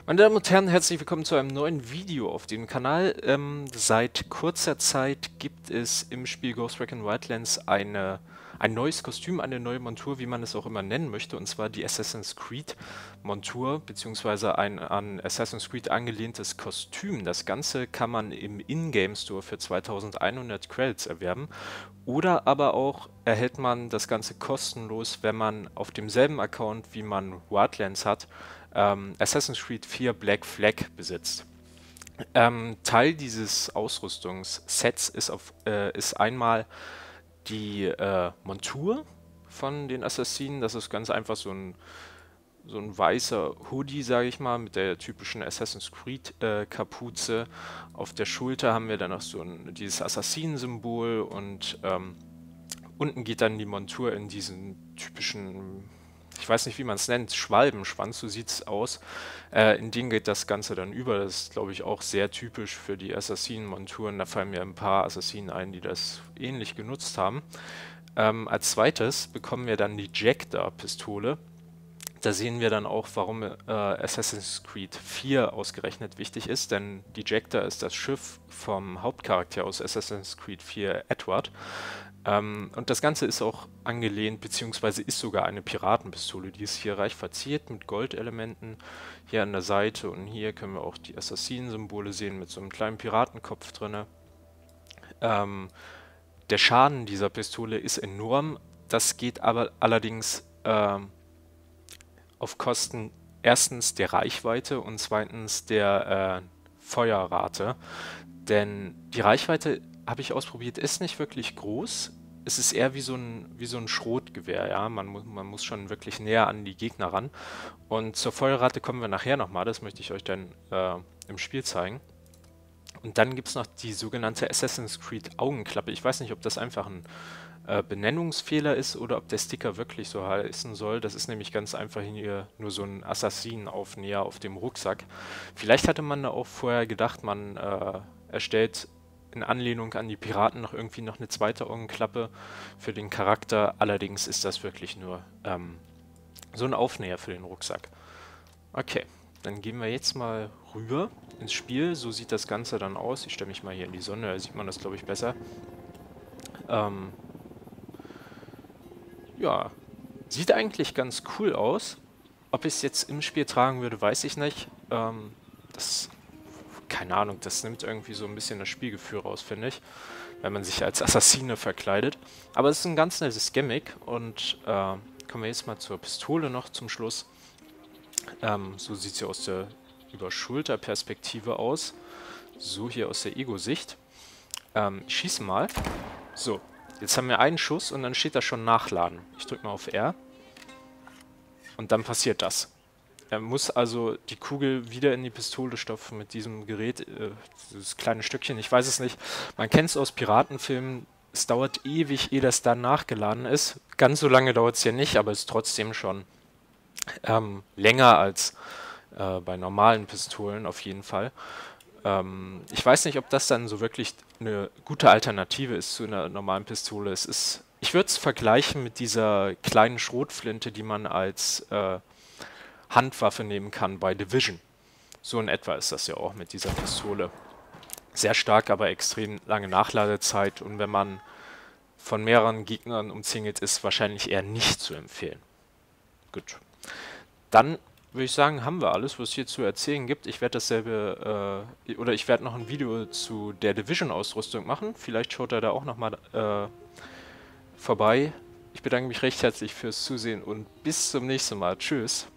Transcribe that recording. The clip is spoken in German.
Meine Damen und Herren, herzlich willkommen zu einem neuen Video auf dem Kanal. Seit kurzer Zeit gibt es im Spiel Ghost Recon Wildlands ein neues Kostüm, eine neue Montur, wie man es auch immer nennen möchte, und zwar die Assassin's Creed Montur, beziehungsweise ein an Assassin's Creed angelehntes Kostüm. Das Ganze kann man im Ingame Store für 2100 Credits erwerben, oder aber auch erhält man das Ganze kostenlos, wenn man auf demselben Account, wie man Wildlands hat, Assassin's Creed 4 Black Flag besitzt. Teil dieses Ausrüstungssets ist einmal die Montur von den Assassinen. Das ist ganz einfach so ein weißer Hoodie, sage ich mal, mit der typischen Assassin's Creed Kapuze. Auf der Schulter haben wir dann noch dieses Assassinen-Symbol und unten geht dann die Montur in diesen typischen, ich weiß nicht, wie man es nennt, Schwalbenschwanz, so sieht es aus. In den geht das Ganze dann über. Das ist, glaube ich, auch sehr typisch für die Assassinen-Monturen. Da fallen mir ein paar Assassinen ein, die das ähnlich genutzt haben. Als zweites bekommen wir dann die Jekta-Pistole. Da sehen wir dann auch, warum Assassin's Creed 4 ausgerechnet wichtig ist, denn die Jekta ist das Schiff vom Hauptcharakter aus Assassin's Creed 4, Edward. Und das Ganze ist auch angelehnt, beziehungsweise ist sogar eine Piratenpistole. Die ist hier reich verziert mit Goldelementen. Hier an der Seite und hier können wir auch die Assassinen-Symbole sehen mit so einem kleinen Piratenkopf drin. Der Schaden dieser Pistole ist enorm. Das geht aber allerdings auf Kosten erstens der Reichweite und zweitens der Feuerrate. Denn die Reichweite, habe ich ausprobiert, ist nicht wirklich groß. Es ist eher wie so ein Schrotgewehr, ja. Man muss schon wirklich näher an die Gegner ran. Und zur Feuerrate kommen wir nachher nochmal, das möchte ich euch dann im Spiel zeigen. Und dann gibt es noch die sogenannte Assassin's Creed Augenklappe. Ich weiß nicht, ob das einfach ein Benennungsfehler ist oder ob der Sticker wirklich so heißen soll. Das ist nämlich ganz einfach hier nur so ein Assassinen-Aufnäher auf dem Rucksack. Vielleicht hatte man da auch vorher gedacht, man erstellt in Anlehnung an die Piraten noch eine zweite Augenklappe für den Charakter. Allerdings ist das wirklich nur so ein Aufnäher für den Rucksack. Okay, dann gehen wir jetzt mal rüber ins Spiel. So sieht das Ganze dann aus. Ich stelle mich mal hier in die Sonne, da sieht man das, glaube ich, besser. Ja, sieht eigentlich ganz cool aus. Ob ich es jetzt im Spiel tragen würde, weiß ich nicht. Das, keine Ahnung, das nimmt irgendwie so ein bisschen das Spielgefühl raus, finde ich, wenn man sich als Assassine verkleidet. Aber es ist ein ganz nettes Gimmick und kommen wir jetzt mal zur Pistole noch zum Schluss. So sieht sie aus der Über-Schulter-Perspektive aus. So hier aus der Ego-Sicht. Ich schieße mal. So, jetzt haben wir einen Schuss und dann steht da schon Nachladen. Ich drücke mal auf R. Und dann passiert das. Er muss also die Kugel wieder in die Pistole stopfen mit diesem Gerät, dieses kleine Stückchen, ich weiß es nicht. Man kennt es aus Piratenfilmen, es dauert ewig, ehe das dann nachgeladen ist. Ganz so lange dauert es ja nicht, aber es ist trotzdem schon länger als bei normalen Pistolen auf jeden Fall. Ich weiß nicht, ob das dann so wirklich eine gute Alternative ist zu einer normalen Pistole. Ich würde es vergleichen mit dieser kleinen Schrotflinte, die man als Handwaffe nehmen kann bei Division. So in etwa ist das ja auch mit dieser Pistole. Sehr stark, aber extrem lange Nachladezeit, und wenn man von mehreren Gegnern umzingelt ist, wahrscheinlich eher nicht zu empfehlen. Gut. Dann würde ich sagen, haben wir alles, was es hier zu erzählen gibt. Ich werde ich werde noch ein Video zu der Division-Ausrüstung machen. Vielleicht schaut er da auch nochmal vorbei. Ich bedanke mich recht herzlich fürs Zusehen und bis zum nächsten Mal. Tschüss.